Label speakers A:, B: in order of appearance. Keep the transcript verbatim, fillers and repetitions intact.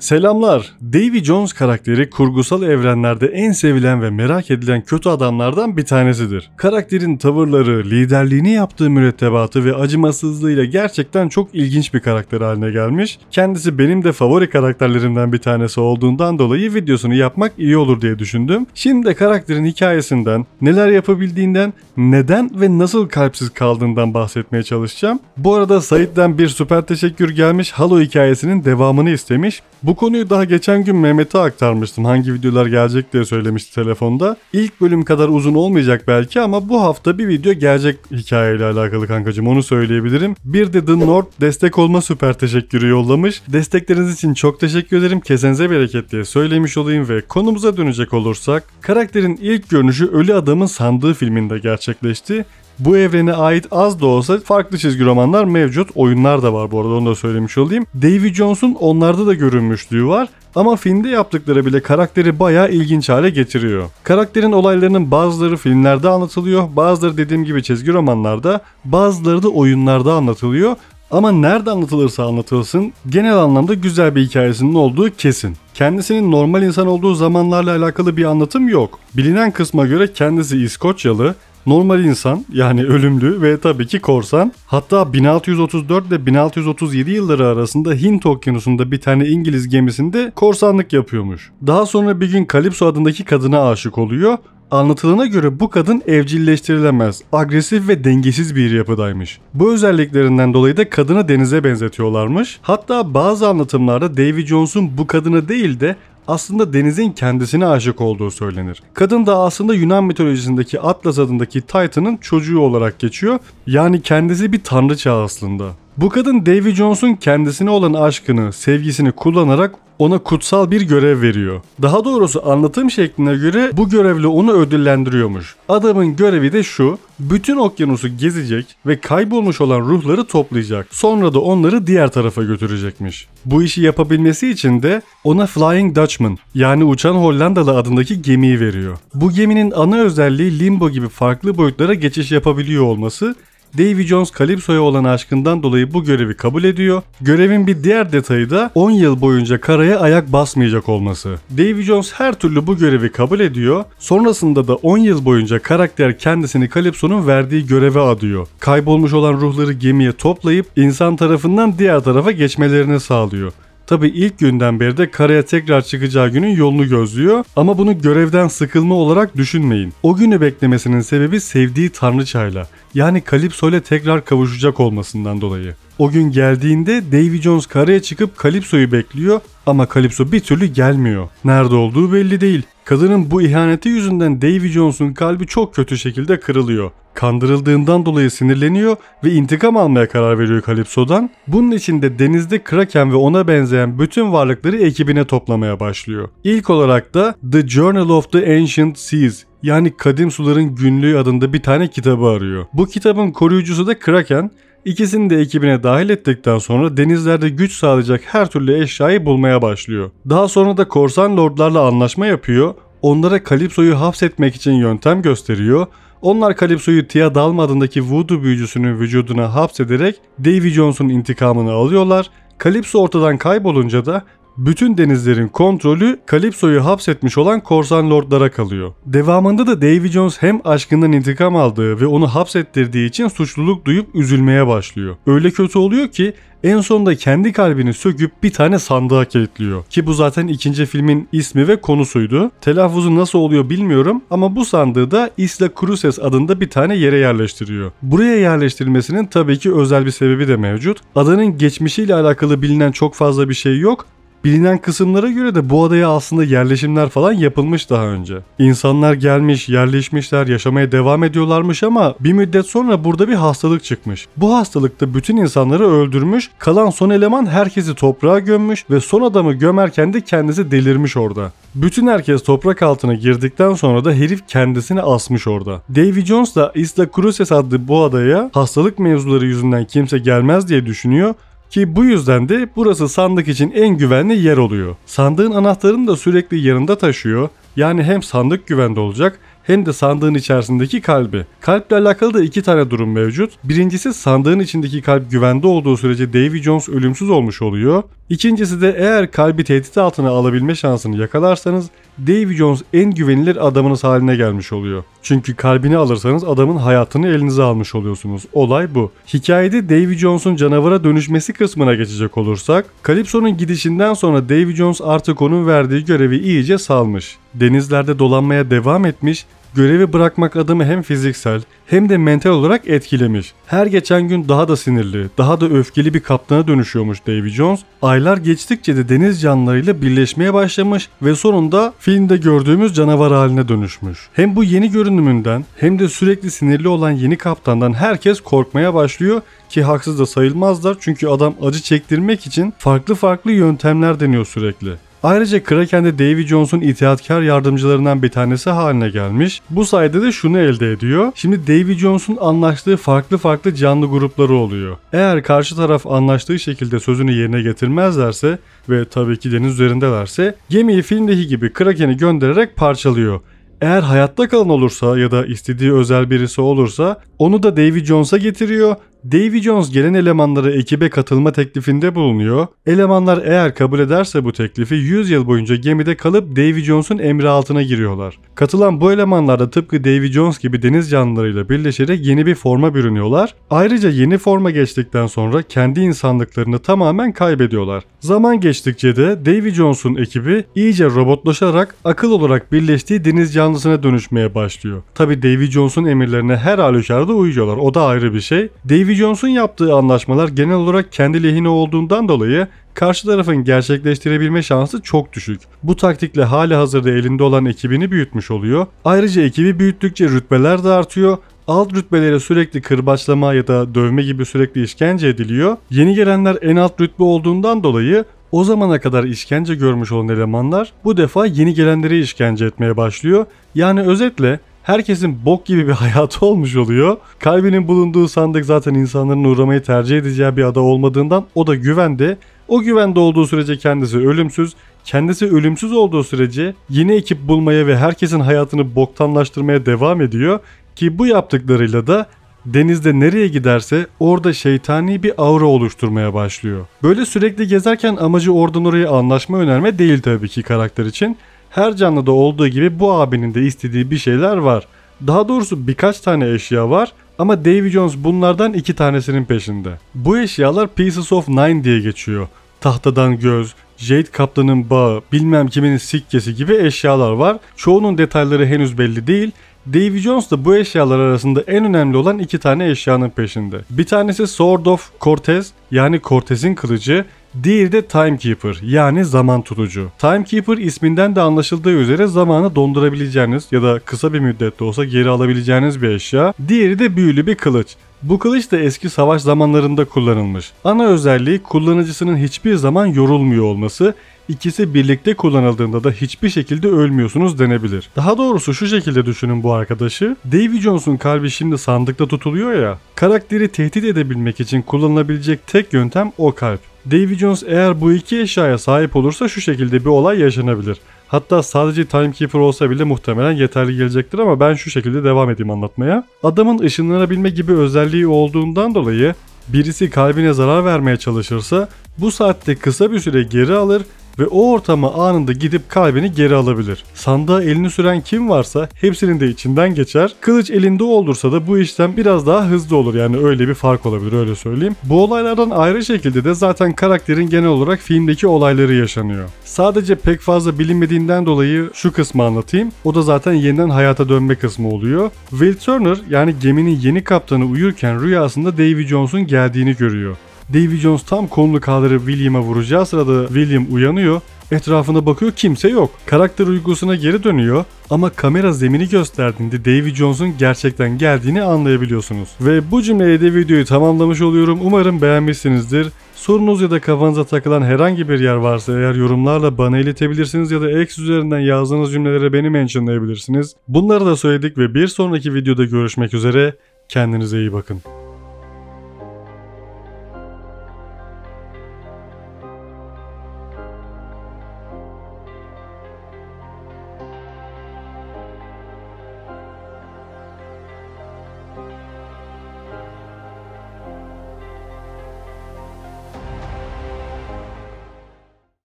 A: Selamlar. Davy Jones karakteri kurgusal evrenlerde en sevilen ve merak edilen kötü adamlardan bir tanesidir. Karakterin tavırları, liderliğini yaptığı mürettebatı ve acımasızlığıyla gerçekten çok ilginç bir karakter haline gelmiş. Kendisi benim de favori karakterlerimden bir tanesi olduğundan dolayı videosunu yapmak iyi olur diye düşündüm. Şimdi de karakterin hikayesinden, neler yapabildiğinden, neden ve nasıl kalpsiz kaldığından bahsetmeye çalışacağım. Bu arada Sait'ten bir süper teşekkür gelmiş, Halo hikayesinin devamını istemiş. Bu konuyu daha geçen gün Mehmet'e aktarmıştım. Hangi videolar gelecek diye söylemişti telefonda. İlk bölüm kadar uzun olmayacak belki ama bu hafta bir video gelecek hikayeyle alakalı kankacığım, onu söyleyebilirim. Bir de The North destek olma süper teşekkürü yollamış. Destekleriniz için çok teşekkür ederim. Kesenize bereket diye söylemiş olayım ve konumuza dönecek olursak, karakterin ilk görünüşü Ölü Adamın Sandığı filminde gerçekleşti. Bu evrene ait az da olsa farklı çizgi romanlar mevcut. Oyunlar da var bu arada, onu da söylemiş olayım. Davy Jones'un onlarda da görünmüşlüğü var. Ama filmde yaptıkları bile karakteri bayağı ilginç hale getiriyor. Karakterin olaylarının bazıları filmlerde anlatılıyor. Bazıları dediğim gibi çizgi romanlarda. Bazıları da oyunlarda anlatılıyor. Ama nerede anlatılırsa anlatılsın genel anlamda güzel bir hikayesinin olduğu kesin. Kendisinin normal insan olduğu zamanlarla alakalı bir anlatım yok. Bilinen kısma göre kendisi İskoçyalı, normal insan yani ölümlü ve tabii ki korsan. Hatta bin altı yüz otuz dört ile bin altı yüz otuz yedi yılları arasında Hint Okyanusu'nda bir tane İngiliz gemisinde korsanlık yapıyormuş. Daha sonra bir gün Calypso adındaki kadına aşık oluyor. Anlatılana göre bu kadın evcilleştirilemez, agresif ve dengesiz bir yapıdaymış. Bu özelliklerinden dolayı da kadını denize benzetiyorlarmış. Hatta bazı anlatımlarda Davy Jones'un bu kadına değil de aslında denizin kendisine aşık olduğu söylenir. Kadın da aslında Yunan mitolojisindeki Atlas adındaki Titan'ın çocuğu olarak geçiyor. Yani kendisi bir tanrıça aslında. Bu kadın Davy Jones'un kendisine olan aşkını, sevgisini kullanarak ona kutsal bir görev veriyor. Daha doğrusu anlatım şekline göre bu görevle onu ödüllendiriyormuş. Adamın görevi de şu: bütün okyanusu gezecek ve kaybolmuş olan ruhları toplayacak. Sonra da onları diğer tarafa götürecekmiş. Bu işi yapabilmesi için de ona Flying Dutchman yani Uçan Hollandalı adındaki gemiyi veriyor. Bu geminin ana özelliği Limbo gibi farklı boyutlara geçiş yapabiliyor olması. Davy Jones Calypso'ya olan aşkından dolayı bu görevi kabul ediyor. Görevin bir diğer detayı da on yıl boyunca karaya ayak basmayacak olması. Davy Jones her türlü bu görevi kabul ediyor. Sonrasında da on yıl boyunca karakter kendisini Calypso'nun verdiği göreve adıyor. Kaybolmuş olan ruhları gemiye toplayıp insan tarafından diğer tarafa geçmelerini sağlıyor. Tabi ilk günden beri de karaya tekrar çıkacağı günün yolunu gözlüyor ama bunu görevden sıkılma olarak düşünmeyin. O günü beklemesinin sebebi sevdiği tanrıçayla yani Calypso ile tekrar kavuşacak olmasından dolayı. O gün geldiğinde Davy Jones karaya çıkıp Calypso'yu bekliyor ama Calypso bir türlü gelmiyor. Nerede olduğu belli değil. Kadının bu ihaneti yüzünden Davy Jones'un kalbi çok kötü şekilde kırılıyor. Kandırıldığından dolayı sinirleniyor ve intikam almaya karar veriyor Calypso'dan. Bunun için de denizde Kraken ve ona benzeyen bütün varlıkları ekibine toplamaya başlıyor. İlk olarak da The Journal of the Ancient Seas yani Kadim Suların Günlüğü adında bir tane kitabı arıyor. Bu kitabın koruyucusu da Kraken. İkisini de ekibine dahil ettikten sonra denizlerde güç sağlayacak her türlü eşyayı bulmaya başlıyor. Daha sonra da korsan lordlarla anlaşma yapıyor. Onlara Calypso'yu hapsetmek için yöntem gösteriyor. Onlar Calypso'yu Tia Dalma adındaki voodoo büyücüsünün vücuduna hapsederek Davy Jones'un intikamını alıyorlar. Calypso ortadan kaybolunca da bütün denizlerin kontrolü Calypso'yu hapsetmiş olan korsan lordlara kalıyor. Devamında da Davy Jones hem aşkından intikam aldığı ve onu hapsettirdiği için suçluluk duyup üzülmeye başlıyor. Öyle kötü oluyor ki en sonunda kendi kalbini söküp bir tane sandığa kilitliyor. Ki bu zaten ikinci filmin ismi ve konusuydu. Telaffuzu nasıl oluyor bilmiyorum ama bu sandığı da Isla Cruces adında bir tane yere yerleştiriyor. Buraya yerleştirilmesinin tabii ki özel bir sebebi de mevcut. Adanın geçmişiyle alakalı bilinen çok fazla bir şey yok. Bilinen kısımlara göre de bu adaya aslında yerleşimler falan yapılmış daha önce. İnsanlar gelmiş, yerleşmişler, yaşamaya devam ediyorlarmış ama bir müddet sonra burada bir hastalık çıkmış. Bu hastalıkta bütün insanları öldürmüş, kalan son eleman herkesi toprağa gömmüş ve son adamı gömerken de kendisi delirmiş orada. Bütün herkes toprak altına girdikten sonra da herif kendisini asmış orada. Davy Jones da Isla Cruces adlı bu adaya hastalık mevzuları yüzünden kimse gelmez diye düşünüyor. Ki bu yüzden de burası sandık için en güvenli yer oluyor. Sandığın anahtarını da sürekli yanında taşıyor. Yani hem sandık güvende olacak hem de sandığın içerisindeki kalbi. Kalple alakalı da iki tane durum mevcut. Birincisi, sandığın içindeki kalp güvende olduğu sürece Davy Jones ölümsüz olmuş oluyor. İkincisi de eğer kalbi tehdit altına alabilme şansını yakalarsanız Davy Jones en güvenilir adamınız haline gelmiş oluyor. Çünkü kalbini alırsanız adamın hayatını elinize almış oluyorsunuz. Olay bu. Hikayede Davy Jones'un canavara dönüşmesi kısmına geçecek olursak, Calypso'nun gidişinden sonra Davy Jones artık onun verdiği görevi iyice salmış. Denizlerde dolanmaya devam etmiş, görevi bırakmak adamı hem fiziksel hem de mental olarak etkilemiş. Her geçen gün daha da sinirli, daha da öfkeli bir kaptana dönüşüyormuş Davy Jones. Aylar geçtikçe de deniz canlılarıyla birleşmeye başlamış ve sonunda filmde gördüğümüz canavar haline dönüşmüş. Hem bu yeni görünümünden hem de sürekli sinirli olan yeni kaptandan herkes korkmaya başlıyor ki haksız da sayılmazlar, çünkü adam acı çektirmek için farklı farklı yöntemler deniyor sürekli. Ayrıca Kraken de Davy Jones'un itaatkar yardımcılarından bir tanesi haline gelmiş. Bu sayede de şunu elde ediyor. Şimdi Davy Jones'un anlaştığı farklı farklı canlı grupları oluyor. Eğer karşı taraf anlaştığı şekilde sözünü yerine getirmezlerse ve tabii ki deniz üzerindelerse gemiyi filmdeki gibi Kraken'i göndererek parçalıyor. Eğer hayatta kalan olursa ya da istediği özel birisi olursa onu da Davy Jones'a getiriyor. Davy Jones gelen elemanlara ekibe katılma teklifinde bulunuyor. Elemanlar eğer kabul ederse bu teklifi yüz yıl boyunca gemide kalıp Davy Jones'un emri altına giriyorlar. Katılan bu elemanlar da tıpkı Davy Jones gibi deniz canlılarıyla birleşerek yeni bir forma bürünüyorlar. Ayrıca yeni forma geçtikten sonra kendi insanlıklarını tamamen kaybediyorlar. Zaman geçtikçe de Davy Jones'un ekibi iyice robotlaşarak akıl olarak birleştiği deniz canlısına dönüşmeye başlıyor. Tabi Davy Jones'un emirlerine her halükarda uyuyorlar, o da ayrı bir şey. Davy Jones'un yaptığı anlaşmalar genel olarak kendi lehine olduğundan dolayı karşı tarafın gerçekleştirebilme şansı çok düşük. Bu taktikle hali hazırda elinde olan ekibini büyütmüş oluyor. Ayrıca ekibi büyüttükçe rütbeler de artıyor. Alt rütbelere sürekli kırbaçlama ya da dövme gibi sürekli işkence ediliyor. Yeni gelenler en alt rütbe olduğundan dolayı o zamana kadar işkence görmüş olan elemanlar bu defa yeni gelenleri işkence etmeye başlıyor. Yani özetle herkesin bok gibi bir hayatı olmuş oluyor. Kalbinin bulunduğu sandık zaten insanların uğramayı tercih edeceği bir ada olmadığından o da güvende. O güvende olduğu sürece kendisi ölümsüz. Kendisi ölümsüz olduğu sürece yeni ekip bulmaya ve herkesin hayatını boktanlaştırmaya devam ediyor. Ki bu yaptıklarıyla da denizde nereye giderse orada şeytani bir aura oluşturmaya başlıyor. Böyle sürekli gezerken amacı oradan oraya anlaşma önerme değil tabii ki karakter için. Her canlıda olduğu gibi bu abinin de istediği bir şeyler var. Daha doğrusu birkaç tane eşya var ama Davy Jones bunlardan iki tanesinin peşinde. Bu eşyalar Pieces of Nine diye geçiyor. Tahtadan göz, Jade kaptanın bağı, bilmem kimin sikkesi gibi eşyalar var. Çoğunun detayları henüz belli değil. Davy Jones da bu eşyalar arasında en önemli olan iki tane eşyanın peşinde. Bir tanesi Sword of Cortez, yani Cortez'in kılıcı. Diğeri de Timekeeper, yani zaman tutucu. Timekeeper isminden de anlaşıldığı üzere zamanı dondurabileceğiniz ya da kısa bir müddette olsa geri alabileceğiniz bir eşya. Diğeri de büyülü bir kılıç. Bu kılıç da eski savaş zamanlarında kullanılmış. Ana özelliği kullanıcısının hiçbir zaman yorulmuyor olması. İkisi birlikte kullanıldığında da hiçbir şekilde ölmüyorsunuz denebilir. Daha doğrusu şu şekilde düşünün bu arkadaşı. Davy Jones'un kalbi şimdi sandıkta tutuluyor ya. Karakteri tehdit edebilmek için kullanılabilecek tek yöntem o kalp. Davy Jones eğer bu iki eşyaya sahip olursa şu şekilde bir olay yaşanabilir. Hatta sadece Timekeeper olsa bile muhtemelen yeterli gelecektir ama ben şu şekilde devam edeyim anlatmaya. Adamın ışınlanabilme gibi özelliği olduğundan dolayı birisi kalbine zarar vermeye çalışırsa bu saatte kısa bir süre geri alır ve o ortama anında gidip kalbini geri alabilir. Sandığa elini süren kim varsa hepsinin de içinden geçer. Kılıç elinde oldursa da bu işlem biraz daha hızlı olur, yani öyle bir fark olabilir, öyle söyleyeyim. Bu olaylardan ayrı şekilde de zaten karakterin genel olarak filmdeki olayları yaşanıyor. Sadece pek fazla bilinmediğinden dolayı şu kısmı anlatayım. O da zaten yeniden hayata dönme kısmı oluyor. Will Turner, yani geminin yeni kaptanı, uyurken rüyasında Davy Jones'un geldiğini görüyor. Davy Jones tam kolunu kaldırıp William'a vuracağı sırada William uyanıyor. Etrafına bakıyor, kimse yok. Karakter uygusuna geri dönüyor ama kamera zemini gösterdiğinde Davy Jones'un gerçekten geldiğini anlayabiliyorsunuz. Ve bu cümleyle de videoyu tamamlamış oluyorum. Umarım beğenmişsinizdir. Sorunuz ya da kafanıza takılan herhangi bir yer varsa eğer yorumlarla bana iletebilirsiniz ya da X üzerinden yazdığınız cümlelere beni mentionlayabilirsiniz. Bunları da söyledik ve bir sonraki videoda görüşmek üzere. Kendinize iyi bakın.